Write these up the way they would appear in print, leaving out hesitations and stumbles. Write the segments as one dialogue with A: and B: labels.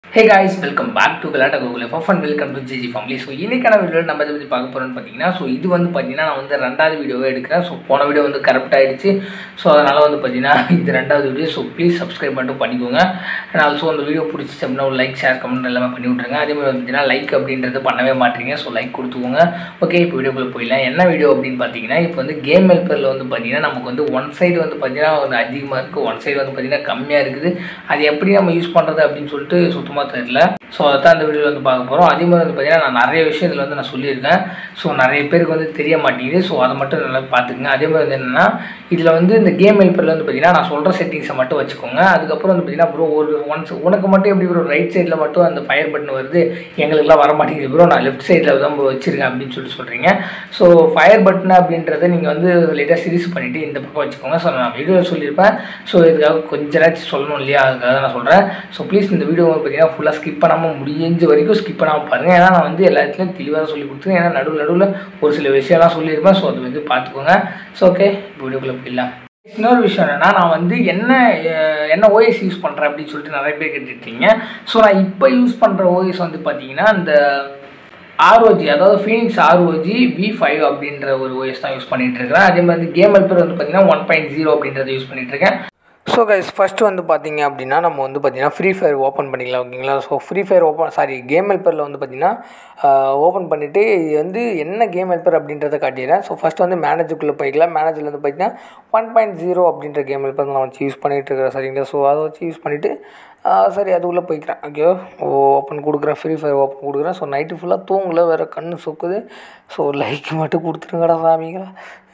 A: Hey guys, welcome back to Galata Google for fun. Welcome to GG Family. So இன்னைக்கான வீடியோவில் நம்ம இதை பற்றி பார்க்க போகிறோம்னு பார்த்தீங்கன்னா இது பார்த்தீங்கன்னா நான் ரெண்டாவது வீடியோவே எடுக்கிறேன். ஸோ போன வீடியோ கரெக்ட் ஆகிடுச்சு. ஸோ அதனால் பார்த்தீங்கன்னா இது ரெண்டாவது வீடியோ. ஸோ ப்ளீஸ் சப்ஸ்கிரைப் பண்ணிட்டு பண்ணிக்கோங்க. அண்ட் ஆல்சோ அந்த வீடியோ பிடிச்சிச்சு அப்படின்னா ஒரு லைக் ஷேர் கமெண்ட் எல்லாமே பண்ணி விட்ருங்க. அதேமாதிரி பார்த்தீங்கன்னா லைக் அப்படின்றது பண்ணவே மாட்டீங்க. ஸோ லைக் கொடுத்துக்கோங்க. ஓகே, இப்போ வீடியோக்குள்ளே போயிடலாம். என்ன வீடியோ அப்படின்னு பார்த்தீங்கன்னா இப்போ கேம் ஹெல்ப்பரில் பார்த்தீங்கன்னா நமக்கு ஒன் சைடு பார்த்தீங்கன்னா அதிகமாக இருக்குது, ஒன் சைடு பார்த்தீங்கன்னா கம்மியாக இருக்குது. அது எப்படி நம்ம யூஸ் பண்ணுறது அப்படின்னு சொல்லிட்டு சுத்தமாக தெரியல. ஸோ அதான் அந்த வீடியோவில் பார்க்க போகிறோம். அதே மாதிரி பார்த்தீங்கன்னா நான் நிறைய விஷயம் இதில் நான் சொல்லியிருக்கேன். ஸோ நிறைய பேருக்கு தெரிய மாட்டேங்குது. ஸோ அதை மட்டும் நல்லா பார்த்துக்குங்க. அதே மாதிரி என்னென்னா இதில் இந்த கேம் ஹெல்ப்பரில் பார்த்தீங்கன்னா நான் சொல்கிற செட்டிங்ஸை மட்டும் வச்சுக்கோங்க. அதுக்கப்புறம் பார்த்தீங்கன்னா ப்ரோ ஒரு உனக்கு மட்டும் எப்படி ப்ரோ ரைட் சைடில் மட்டும் அந்த ஃபயர் பட்டன் வருது, எங்களுக்குலாம் வர மாட்டேங்குது ப்ரோ, நான் லெஃப்ட் சைடில் தான் வச்சுருக்கேன் அப்படின்னு சொல்கிறீங்க. ஸோ ஃபயர் பட்டன் அப்படின்றத நீங்கள் லைட்டாக சீரிஸ் பண்ணிவிட்டு இந்த பக்கம் வச்சுக்கோங்க. ஸோ நான் வீடியோவில் சொல்லியிருப்பேன். ஸோ இதுக்காக கொஞ்சம் நேரம் சொல்லணும் இல்லையா, அதுக்காக நான் சொல்கிறேன். ஸோ ப்ளீஸ் இந்த வீடியோ பார்த்தீங்கன்னா ஃபுல்லாக ஸ்கிப் பண்ணாமல் முடிஞ்ச வரைக்கும் ஸ்கிப் பண்ணாமல் பாருங்கள். ஏன்னா நான் எல்லா இடத்துலையும் தெளிவாக சொல்லி கொடுத்துருக்கேன். ஏன்னா நடுவில் ஒரு சில விஷயம்லாம் சொல்லியிருப்பேன். ஸோ அது பார்த்துக்கோங்க. ஸோ ஓகே, வீடியோக்குள்ளே போயிடலாம். இன்னொரு விஷயம் என்னென்னா நான் என்ன ஓஎஸ் யூஸ் பண்ணுறேன் அப்படின்னு சொல்லிட்டு நிறைய பேர் கேட்டுருக்கீங்க. ஸோ நான் இப்போ யூஸ் பண்ணுற ஓஎஸ் பார்த்தீங்கன்னா இந்த ROG, அதாவது ஃபீனிக்ஸ் ROG V5 அப்படின்ற ஒரு ஓஎஸ் தான் யூஸ் பண்ணிகிட்டு இருக்கிறேன். அதே மாதிரி கேம் ஹெல்ப்பர் பார்த்தீங்கன்னா 1.0 அப்படின்றத யூஸ் பண்ணிகிட்டு இருக்கேன். ஸோ கைஸ் ஃபஸ்ட்டு பார்த்தீங்க அப்படின்னா நம்ம பார்த்தீங்கன்னா ஃப்ரீ ஃபயர் ஓப்பன் பண்ணிக்கலாம், ஓகேங்களா. ஸோ ஃப்ரீ ஃபயர் கேம் ஹெல்ப்பரில் பார்த்தீங்கன்னா ஓப்பன் பண்ணிவிட்டு இது என்ன கேம் ஹெல்ப்பர் அப்படின்றத காட்டிடுறேன். ஸோ ஃபஸ்ட்டு மேனேஜருக்குள்ளே போய்க்கலாம். மேனேஜரில் பார்த்தீங்கன்னா 1.0 அப்படின்ற கேம் ஹெல்ப்பர் நான் வச்சு யூஸ் பண்ணிகிட்டு இருக்கிறேன், சரிங்களா. ஸோ அதை வச்சு யூஸ் பண்ணிவிட்டு சரி அது உள்ளே போய்க்கிறேன். ஓகே, ஓப்பன் கொடுக்குறேன், ஃப்ரீ ஃபயர் ஓப்பன் கொடுக்குறேன். ஸோ நைட்டு ஃபுல்லாக தூங்கல, வேறு கண்ணு சொக்குது. ஸோ லைக் மட்டும் கொடுத்துருங்கடா சாமிங்களா.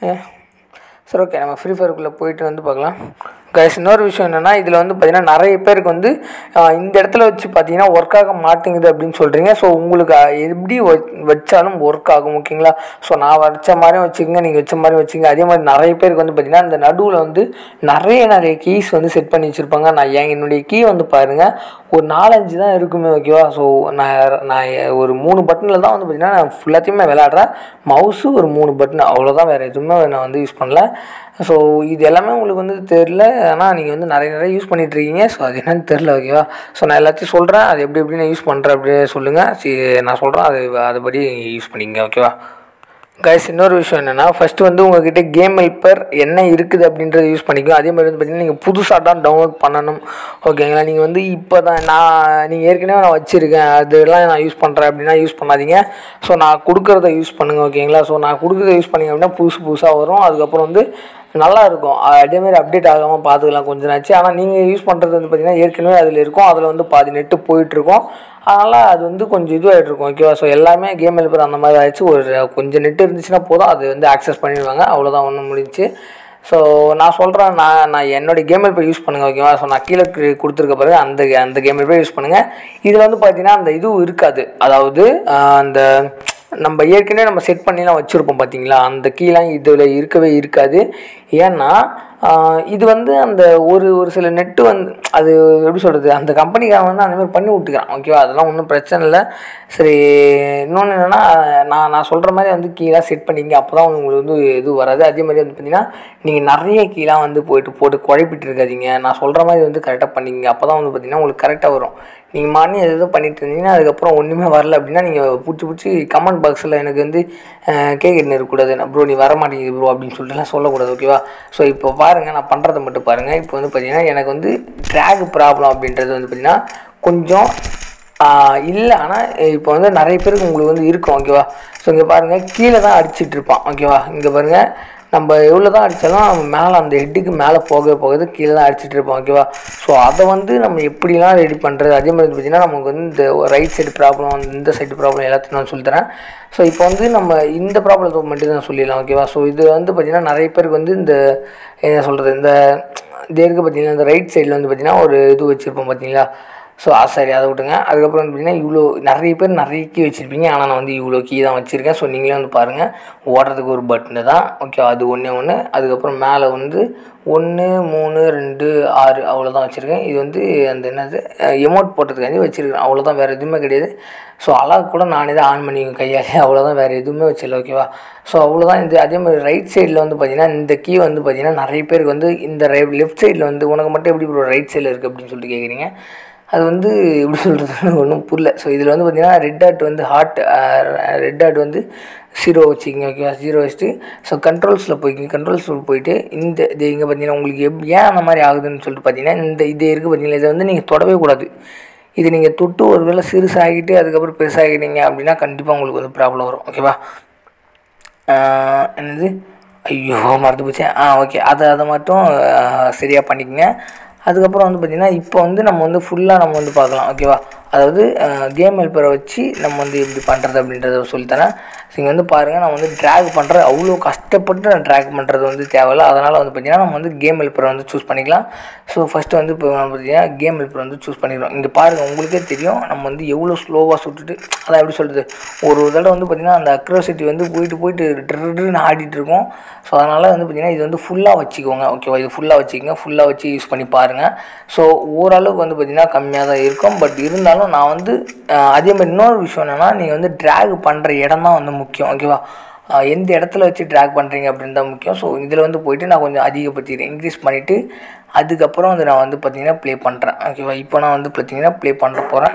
A: சரி, ஓகே, நம்ம ஃப்ரீ ஃபயருக்குள்ளே போயிட்டு பார்க்கலாம். கைஸ் இன்னொரு விஷயம் என்னென்னா இதில் பார்த்தீங்கன்னா நிறைய பேருக்கு இந்த இடத்துல வச்சு பார்த்தீங்கன்னா ஒர்க் ஆக மாட்டேங்குது அப்படின்னு சொல்கிறீங்க. ஸோ உங்களுக்கு எப்படி வச்சாலும் ஒர்க் ஆகும், ஓகேங்களா. ஸோ நான் வச்ச மாதிரியும் வச்சுக்கோங்க, நீங்கள் வச்ச மாதிரியும் வச்சுக்கோங்க. அதே மாதிரி நிறைய பேருக்கு பார்த்தீங்கன்னா இந்த நடுவில் நிறைய கீஸ் செட் பண்ணி வச்சுருப்பாங்க. நான் என்னுடைய கீ பாருங்கள் ஒரு 4-5 தான் இருக்குமே, ஓகேவா. ஸோ நான் ஒரு 3 பட்டனில் தான் பார்த்தீங்கன்னா நான் ஃபுல்லாத்தையுமே விளையாடுறேன். மவுஸு ஒரு 3 பட்டன், அவ்வளோதான், வேறு எதுவுமே நான் யூஸ் பண்ணல. ஸோ இது எல்லாமே உங்களுக்கு தெரில, ஆனால் நீங்கள் நிறைய யூஸ் பண்ணிகிட்ருக்கீங்க. ஸோ அது என்னன்னு தெரில, ஓகேவா. ஸோ நான் எல்லாத்தையும் சொல்கிறேன், அது எப்படி நான் யூஸ் பண்ணுறேன் அப்படின்னு சொல்லுங்கள். நான் சொல்கிறேன், அதுபடி யூஸ் பண்ணிங்க, ஓகேவா. கைஸ் இன்னொரு விஷயம் என்னென்னா ஃபஸ்ட்டு உங்கள்கிட்ட கேம் ஹெல்ப்பர் என்ன இருக்குது அப்படின்றத யூஸ் பண்ணிக்கோ. அதே மாதிரி பார்த்தீங்கன்னா நீங்கள் புதுசாக தான் டவுன்லோட் பண்ணணும், ஓகேங்களா. நீங்கள் இப்போ தான் நீங்கள் ஏற்கனவே நான் வச்சுருக்கேன், அதெல்லாம் நான் யூஸ் பண்ணுறேன் அப்படின்னா யூஸ் பண்ணாதீங்க. ஸோ நான் கொடுக்குறத யூஸ் பண்ணுங்கள், ஓகேங்களா. ஸோ நான் கொடுக்குறத யூஸ் பண்ணிங்க அப்படின்னா புதுசாக வரும். அதுக்கப்புறம் நல்லாயிருக்கும். அதேமாதிரி அப்டேட் ஆகாமல் பார்த்துக்கலாம் கொஞ்சம் நாச்சு. ஆனால் நீங்கள் யூஸ் பண்ணுறது பார்த்தீங்கன்னா ஏற்கனவே அதில் இருக்கும், அதில் பாதி நெட்டு போயிட்டுருக்கும். அதனால் அது கொஞ்சம் இதுவாகிட்டு இருக்கும், ஓகேவா. ஸோ எல்லாமே கேம் ஹெல்ப்பர் அந்த மாதிரி ஆகிடுச்சு. ஒரு கொஞ்சம் நெட்டு இருந்துச்சுன்னா போதும், அது ஆக்சஸ் பண்ணிடுவாங்க, அவ்வளோதான், ஒன்றும் முடிஞ்சு. ஸோ நான் சொல்கிறேன், நான் என்னோடய கேம் ஹெல்ப்பர் யூஸ் பண்ணுங்கள், ஓகேவா. ஸோ நான் கீழே கொடுத்துருக்க பிறகு அந்த கேம் ஹெல்ப்பர் யூஸ் பண்ணுங்கள். இதில் பார்த்தீங்கன்னா அந்த இதுவும் இருக்காது, அதாவது அந்த நம்ம ஏற்கனவே செட் பண்ணிலாம் வச்சுருப்போம் பார்த்தீங்களா, அந்த கீழே இதில் இருக்கவே இருக்காது. ஏன்னா இது அந்த ஒரு சில நெட்டு அது எப்படி சொல்கிறது, அந்த கம்பெனிக்காரன் அந்தமாதிரி பண்ணி விட்டுக்கிறான், ஓகேவா. அதெல்லாம் ஒன்றும் பிரச்சனை இல்லை. சரி, இன்னொன்று என்னென்னா நான் சொல்கிற மாதிரி கீழே செட் பண்ணிங்க, அப்போ தான் உங்களுக்கு இது வராது. அதே மாதிரி பார்த்திங்கன்னா நீங்கள் நிறைய கீழே போட்டு குழப்பிட்டு இருக்காதீங்க. நான் சொல்கிற மாதிரி கரெக்டாக பண்ணிங்க, அப்போ தான் பார்த்திங்கன்னா உங்களுக்கு கரெக்டாக வரும். நீங்கள் மார்னிங் எதோ பண்ணிட்டு இருந்தீங்கன்னா அதுக்கப்புறம் ஒன்றுமே வரல அப்படின்னா நீங்கள் பிடிச்சி கமெண்ட் பாக்ஸில் எனக்கு கேட்கிட்டு இருக்கக்கூடாது, ப்ரோ நீ வர மாட்டேங்குது ப்ரோ அப்படின்னு சொல்லிட்டுலாம் சொல்லக்கூடாது, ஓகேவா. ஸோ இப்போ பாருங்கள், நான் பண்ணுறதை மட்டும் பாருங்கள். இப்போ பார்த்திங்கன்னா எனக்கு ட்ராக் ப்ராப்ளம் அப்படின்றது பார்த்திங்கன்னா கொஞ்சம் இல்லை. ஆனால் இப்போ நிறைய பேருக்கு உங்களுக்கு இருக்கும், ஓகேவா. ஸோ இங்கே பாருங்கள், கீழே தான் அடிச்சிட்ருப்பான், ஓகேவா. இங்கே பாருங்கள், நம்ம எவ்வளோ தான் அடித்தாலும் மேலே அந்த ஹெட்டுக்கு மேலே போகுது, கீழே தான் அடிச்சுட்டு இருப்போம், ஓகேவா. ஸோ அதை நம்ம எப்படிலாம் ரெடி பண்ணுறது. அதே மாதிரி பார்த்திங்கன்னா நமக்கு இந்த ரைட் சைடு ப்ராப்ளம், இந்த சைடு ப்ராப்ளம் எல்லாத்தையும் நான் சொல்லித்தரேன். ஸோ இப்போ நம்ம இந்த ப்ராப்ளத்தை மட்டும் தான் சொல்லிடலாம், ஓகேவா. ஸோ இது பார்த்திங்கன்னா நிறைய பேருக்கு இந்த என்ன சொல்கிறது, இந்த இதற்கு பார்த்திங்கன்னா இந்த ரைட் சைடில் பார்த்திங்கன்னா ஒரு இது வச்சுருப்போம் பார்த்தீங்களா. ஸோ சரி, அதை விட்டுங்க. அதுக்கப்புறம் பார்த்திங்கன்னா இவ்வளோ நிறைய பேர் நிறைய கீ வச்சுருப்பீங்க, ஆனால் நான் இவ்வளோ கீ தான் வச்சுருக்கேன். ஸோ நீங்களே பாருங்கள், ஓடுறதுக்கு ஒரு பட்டனு தான், ஓகே, அது ஒன்று. அதுக்கப்புறம் மேலே 1 3 2 6 அவ்வளோதான் வச்சுருக்கேன். இது அந்த என்னது எமௌண்ட் போட்டதுக்காண்டி வச்சுருக்கேன், அவ்வளோதான், வேறு எதுவுமே கிடையாது. ஸோ அலாக் கூட நானே தான் ஆன் பண்ணி கையாலே, அவ்வளோதான், வேறு எதுவுமே வச்சிடல, ஓகேவா. ஸோ அவ்வளோதான். அதே மாதிரி ரைட் சைடில் பார்த்திங்கன்னா இந்த கீ பார்த்திங்கன்னா நிறைய பேருக்கு இந்த லெஃப்ட் சைடில் உனக்கு மட்டும் எப்படி ரைட் சைடில் இருக்குது அப்படின்னு சொல்லிட்டு கேட்குறீங்க. அது வந்து எப்படி சொல்கிறதுன்னு ஒன்றும் புரியல. ஸோ இதில் வந்து பார்த்திங்கன்னா ரெட் டாட் வந்து ரெட் டாட் வந்து 0 வச்சுக்கிங்க. ஓகேவா, 0 வச்சுட்டு ஸோ கண்ட்ரோல்ஸில் போய்க்கிங்க. கண்ட்ரோல்ஸில் போயிட்டு இது இங்கே பார்த்தீங்கன்னா உங்களுக்கு ஏன் அந்த மாதிரி ஆகுதுன்னு சொல்லிட்டு பார்த்தீங்கன்னா இது இருக்குது பார்த்தீங்களா, இதை வந்து நீங்கள் தொடவே கூடாது. இது நீங்கள் தொட்டு ஒரு வேளை சிறுசாகிட்டு அதுக்கப்புறம் பெருசாகிட்டீங்க அப்படின்னா கண்டிப்பாக உங்களுக்கு வந்து ப்ராப்ளம் வரும். ஓகேவா, என்னது, ஐயோ மறந்து போச்சு. ஓகே, அதை மட்டும் சரியாக பண்ணிக்கங்க. அதுக்கப்புறம் வந்து பார்த்திங்கன்னா இப்போ வந்து நம்ம வந்து ஃபுல்லாக நம்ம வந்து பார்க்கலாம். ஓகேவா, அதாவது கேம் ஹெல்ப்பரை வச்சு நம்ம வந்து எப்படி பண்ணுறது அப்படின்றத சொல்லித்தரேன். ஸோ இங்கே வந்து பாருங்கள், நான் வந்து ட்ராக் பண்ணுறது அவ்வளோ கஷ்டப்பட்டு நான் ட்ராக் பண்ணுறது வந்து தேவையில்லை. அதனால் வந்து பார்த்திங்கன்னா நம்ம வந்து கேம் ஹெல்ப்பரை வந்து சூஸ் பண்ணிக்கலாம். ஸோ ஃபஸ்ட்டு வந்து இப்போ பார்த்திங்கன்னா கேம் ஹெல்ப்பரை வந்து சூஸ் பண்ணிக்கலாம். இங்கே பாருங்கள், உங்களுக்கே தெரியும் நம்ம வந்து எவ்வளோ ஸ்லோவாக சுட்டுட்டு, அதான் எப்படி சொல்கிறது, ஒரு தடவை வந்து பார்த்திங்கன்னா அந்த அக்ரோசிட்டி வந்து போயிட்டு ட்ருன்னு ஆடிட்டு இருக்கும். ஸோ அதனால் வந்து பார்த்திங்கன்னா இது வந்து ஃபுல்லாக வச்சுக்கோங்க. ஓகேவா, இது ஃபுல்லாக வச்சுக்கோங்க, ஃபுல்லாக வச்சு யூஸ் பண்ணி பாருங்கள். ஸோ ஓரளவுக்கு வந்து பார்த்திங்கன்னா கம்மியாக தான் இருக்கும். பட் இருந்தாலும் நான் வந்து அதேமாதிரி இன்னொரு விஷயம் என்னென்னா, நீங்கள் வந்து ட்ராக் பண்ணுற இடம் தான் வந்து முக்கியம். ஓகேவா, எந்த இடத்துல வச்சு ட்ராக் பண்ணுறீங்க அப்படின்னு தான் முக்கியம். ஸோ இதில் வந்து போய்ட்டு நான் கொஞ்சம் அதிகப்படுத்திக்கிறேன், இன்க்ரீஸ் பண்ணிவிட்டு அதுக்கப்புறம் வந்து நான் வந்து பார்த்திங்கன்னா ப்ளே பண்ணுறேன். ஓகேவா, இப்போ நான் வந்து பார்த்திங்கன்னா ப்ளே பண்ண போகிறேன்.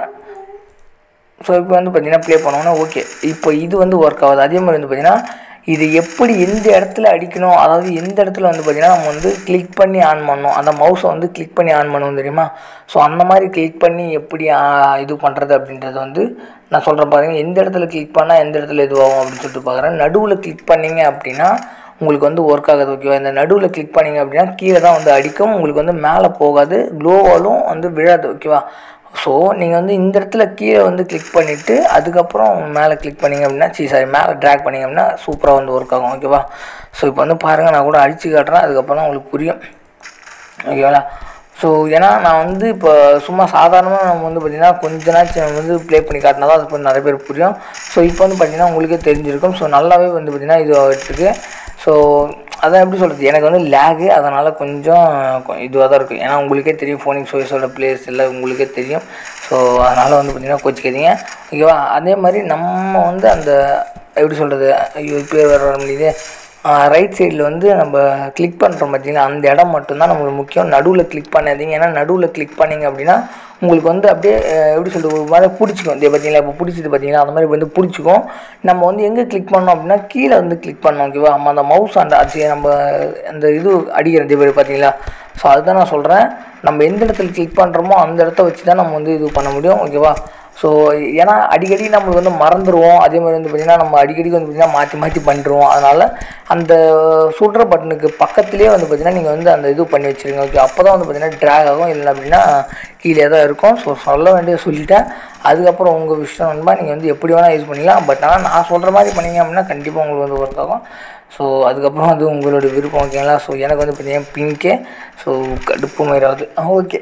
A: ஸோ இப்போ வந்து பார்த்திங்கன்னா ப்ளே பண்ணோன்னா ஓகே, இப்போ இது வந்து ஒர்க் ஆகுது. அதே மாதிரி வந்து பார்த்திங்கன்னா இது எப்படி எந்த இடத்துல அடிக்கணும், அதாவது எந்த இடத்துல வந்து பார்த்திங்கன்னா நம்ம வந்து கிளிக் பண்ணி ஆன் பண்ணணும், அந்த மவுஸை வந்து கிளிக் பண்ணி ஆன் பண்ணணும் தெரியுமா. ஸோ அந்த மாதிரி கிளிக் பண்ணி எப்படி இது பண்ணுறது அப்படின்றது வந்து நான் சொல்கிறேன் பாருங்கள். எந்த இடத்துல கிளிக் பண்ணால் எந்த இடத்துல இதுவாகும் அப்படின்னு சொல்லிட்டு பார்க்குறேன். நடுவில் கிளிக் பண்ணிங்க அப்படின்னா உங்களுக்கு வந்து ஒர்க் ஆகுது. ஓகேவா, இந்த நடுவில் கிளிக் பண்ணிங்க அப்படின்னா கீழே தான் வந்து அடிக்கும், உங்களுக்கு வந்து மேலே போகாது, க்ளோவாலும் வந்து விழாது. ஓகேவா, ஸோ நீங்கள் வந்து இந்த இடத்துல கீழே வந்து கிளிக் பண்ணிவிட்டு அதுக்கப்புறம் மேலே கிளிக் பண்ணிங்க அப்படின்னா மேலே ட்ராக் பண்ணிங்க அப்படின்னா சூப்பராக வந்து ஒர்க் ஆகும். ஓகேவா, ஸோ இப்போ வந்து பாருங்கள், நான் கூட அடித்து காட்டுறேன், அதுக்கப்புறம் தான் உங்களுக்கு புரியும். ஓகேவா, ஸோ ஏன்னா நான் வந்து இப்போ சும்மா சாதாரணமாக நம்ம வந்து பார்த்திங்கன்னா கொஞ்ச நாச்சும் நம்ம வந்து ப்ளே பண்ணி காட்டினா தான் அது கொஞ்சம் நிறைய பேர் புரியும். ஸோ இப்போ வந்து பார்த்திங்கன்னா உங்களுக்கே தெரிஞ்சிருக்கும். ஸோ நல்லாவே வந்து பார்த்திங்கன்னா இது ஆகிட்டுருக்கு. ஸோ அதான் எப்படி சொல்கிறது, எனக்கு வந்து லேகு, அதனால் கொஞ்சம் இதுவாக தான் இருக்கும். ஏன்னா உங்களுக்கே தெரியும் ஃபோனிக்ஸ் ஓஎஸோட பிளேஸ் எல்லாம் உங்களுக்கே தெரியும். ஸோ அதனால் வந்து பார்த்திங்கன்னா கோச்சிக்காதீங்க. ஓகேவா, அதே மாதிரி நம்ம வந்து அந்த எப்படி சொல்கிறது, ஐயோ பேர் வர முடியுது, ரைட் சைடில் வந்து நம்ம கிளிக் பண்ணுறோம் பார்த்திங்கன்னா அந்த இடம் மட்டும்தான் நம்மளுக்கு முக்கியம். நடுவில் கிளிக் பண்ணாதீங்க. ஏன்னா நடுவில் கிளிக் பண்ணிங்க அப்படின்னா உங்களுக்கு வந்து அப்படியே எப்படி சொல்கிறது, ஒரு மாதிரி பிடிச்சிக்கும். இதே பார்த்திங்களா, இப்போ பிடிச்சது பார்த்திங்கன்னா அந்த மாதிரி வந்து பிடிச்சிக்கும். நம்ம வந்து எங்கே கிளிக் பண்ணோம் அப்படின்னா கீழே வந்து கிளிக் பண்ணோம். ஓகேவா, நம்ம அந்த மவுஸ் நம்ம அந்த இது அடிக்கிற இதே பேர் பார்த்திங்களா. ஸோ அதுதான் நான் சொல்கிறேன், நம்ம எந்த இடத்துல கிளிக் பண்ணுறோமோ அந்த இடத்த வச்சு தான் நம்ம வந்து இது பண்ண முடியும். ஓகேவா, ஸோ ஏன்னா அடிக்கடி நம்மளுக்கு வந்து மறந்துடுவோம். அதே மாதிரி வந்து பார்த்திங்கன்னா நம்ம அடிக்கடி வந்து பார்த்திங்கன்னா மாற்றி பண்ணுறோம். அதனால் அந்த சுடுற பட்டனுக்கு பக்கத்துலேயே வந்து பார்த்திங்கன்னா நீங்கள் வந்து அந்த இது பண்ணி வச்சுருங்க. ஓகே, அப்போ தான் வந்து பார்த்திங்கன்னா ட்ராக் ஆகும், இல்லை அப்படின்னா கீழே தான் இருக்கும். ஸோ சொல்ல வேண்டியது சொல்லிட்டேன். அதுக்கப்புறம் உங்கள் விஷயம் நண்பா, நீங்கள் வந்து எப்படி வேணால் யூஸ் பண்ணிக்கலாம். பட் ஆனால் நான் சொல்கிற மாதிரி பண்ணிங்க அப்படின்னா கண்டிப்பாக உங்களுக்கு வந்து ஒர்க் ஆகும். ஸோ அதுக்கப்புறம் அது உங்களோட விருப்பம். ஓகேங்களா, ஸோ எனக்கு வந்து பார்த்திங்கன்னா பிங்கே, ஸோ கடுப்பு மாதிரியாவது. ஓகே,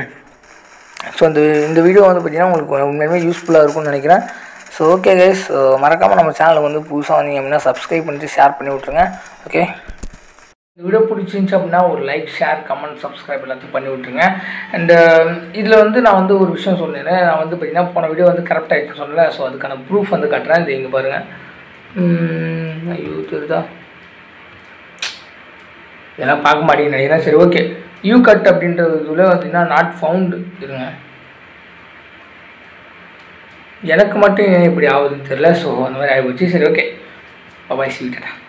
A: ஸோ இந்த வீடியோ வந்து பார்த்திங்கன்னா உங்களுக்கு உண்மையுமே யூஸ்ஃபுல்லாக இருக்கும்னு நினைக்கிறேன். ஸோ ஓகே கைஸ், மறக்காமல் நம்ம சேனலுக்கு வந்து புதுசாக வந்தீங்க அப்படின்னா சப்ஸ்கிரைப் பண்ணிட்டு ஷேர் பண்ணி விட்ருங்க. ஓகே, இந்த வீடியோ பிடிச்சிருந்துச்சு அப்படின்னா ஒரு லைக், ஷேர், கமெண்ட், சப்ஸ்கிரைப் எல்லாத்தையும் பண்ணி விட்ருங்க. அண்டு இதில் வந்து நான் வந்து ஒரு விஷயம் சொன்னேன், நான் வந்து பார்த்திங்கன்னா போன வீடியோ வந்து கரெக்டாக ஆகிடுச்சு சொன்னேன். ஸோ அதுக்கான ப்ரூஃப் வந்து காட்டுறேன். இது இங்கே பாருங்கள். ஐயோ தெரியுதா, இதெல்லாம் பார்க்க மாட்டேங்குது நினைக்கிறேன். சரி ஓகே, யூ கட் அப்படின்றது இதில் பார்த்திங்கன்னா நாட் ஃபவுண்டு இருங்க, எனக்கு மட்டும் ஏன் இப்படி ஆகுதுன்னு தெரியல. ஸோ அந்த மாதிரி ஆகிப்போச்சு. சரி ஓகே, பாய், சி டாடா.